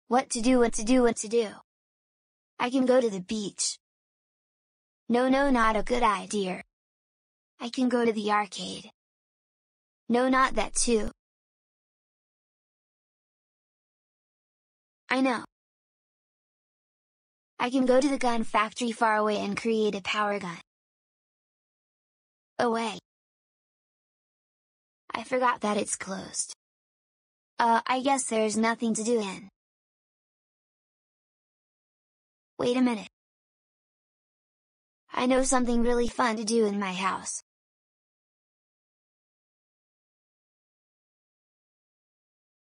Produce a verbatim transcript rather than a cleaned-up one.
What to do, what to do, what to do. I can go to the beach. No, no, not a good idea. I can go to the arcade. No, not that too. I know. I can go to the gun factory far away and create a power gun. Oh wait. I forgot that it's closed. Uh, I guess there's nothing to do in. Wait a minute. I know something really fun to do in my house.